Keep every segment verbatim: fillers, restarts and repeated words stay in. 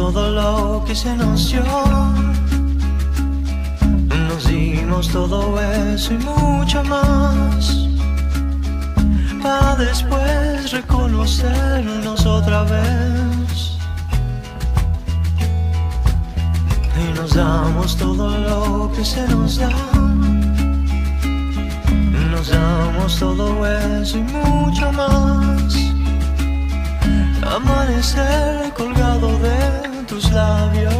todo lo que se nos dio. Nos dimos todo eso y mucho más, para después reconocernos otra vez. Y nos damos todo lo que se nos da. Nos damos todo eso y mucho más. Amanecer colgado de tus labios.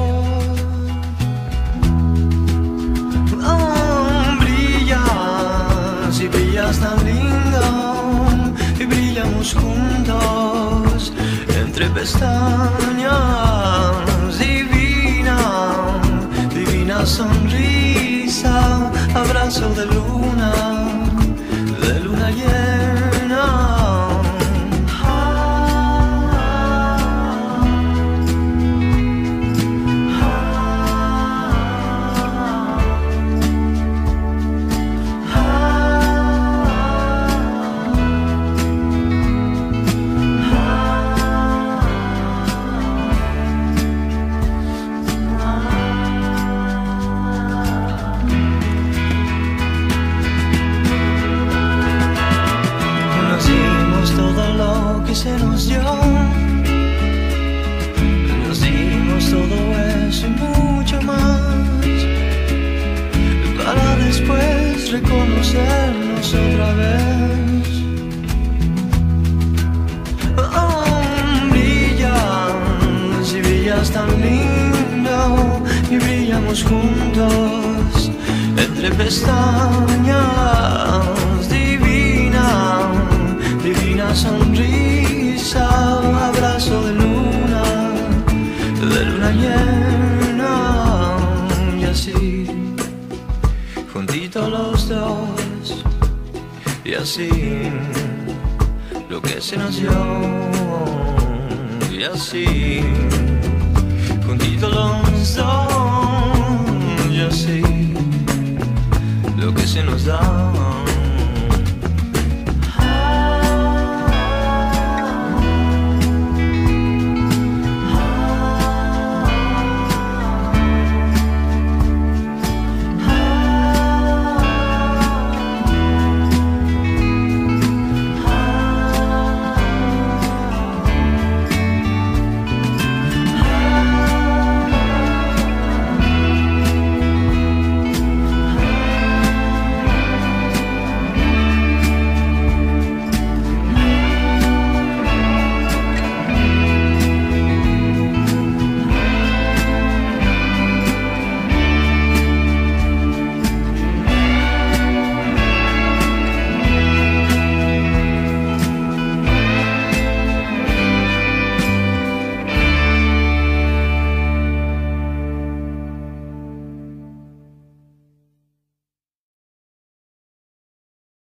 Oh, brillas y brillas tan lindo, y brillamos juntos entre pestañas. Divina, divina sonrisa, abrazo de luna, de luna llena. Se nos dio, nos dimos todo eso y mucho más, para después reconocernos otra vez. Oh, brillas y brillas tan lindo, y brillamos juntos entre pestañas. Divina, divina sonrisa, abrazo de luna, de luna llena. Y así, juntitos los dos, y así, lo que se nos dio. Y así, juntitos los dos, y así, lo que se nos da.